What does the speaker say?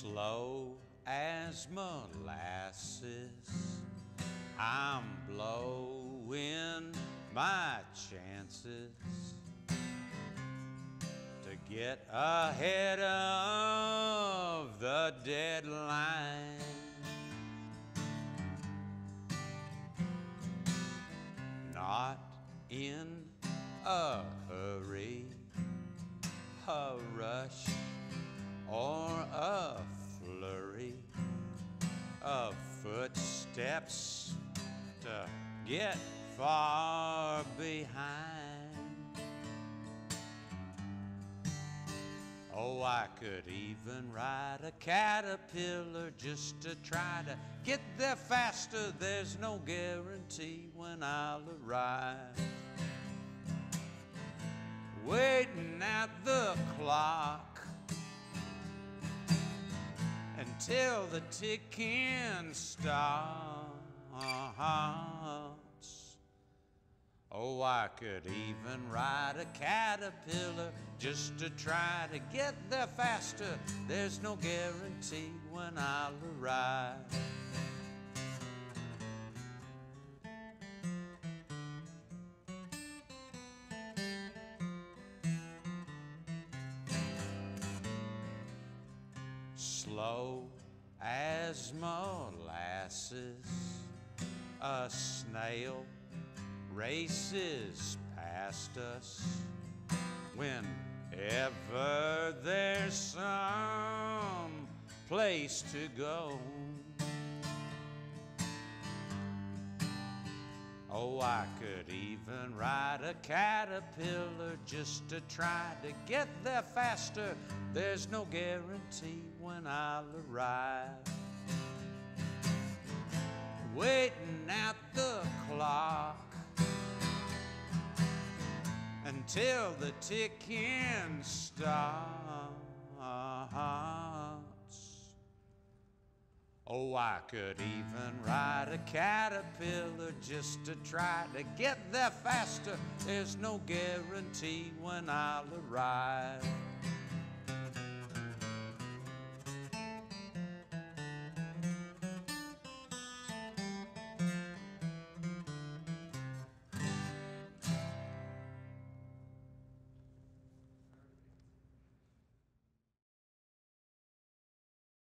Slow as molasses, I'm blowing my chances to get ahead of the deadline. Not in a hurry, a rush, or a flurry of footsteps to get far behind. Oh, I could even ride a caterpillar just to try to get there faster. There's no guarantee when I'll arrive. Waiting at the clock until the ticking starts. Oh, I could even ride a caterpillar just to try to get there faster. There's no guarantee when I'll arrive. Slow as molasses, a snail races past us whenever there's some place to go. Oh, I could even ride a caterpillar just to try to get there faster. There's no guarantee when I'll arrive. Waiting at the clock until the ticking starts. Oh, I could even ride a caterpillar just to try to get there faster. There's no guarantee when I'll arrive.